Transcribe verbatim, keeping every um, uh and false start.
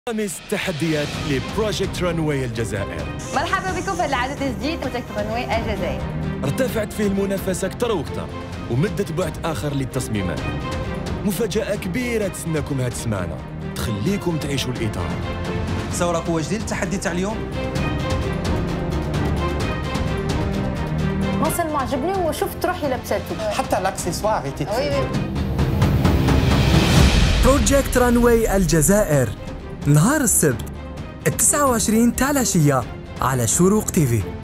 خامس تحديات لبروجيكت رانواي الجزائر. مرحبا بكم في العدد جديد بروجيكت رانواي الجزائر. ارتفعت فيه المنافسة أكثر وأكثر ومدت بعد آخر للتصميمات. مفاجأة كبيرة تسناكم هاد السمانة تخليكم تعيشوا الإطار. تصور قوة جديد التحدي تاع اليوم. مصر معجبني وشفت روحي لابساته. حتى الاكسسوار يتي. بروجيكت رانواي الجزائر نهار السبت التاسعة والعشرين تاع العشية على شروق تيفي.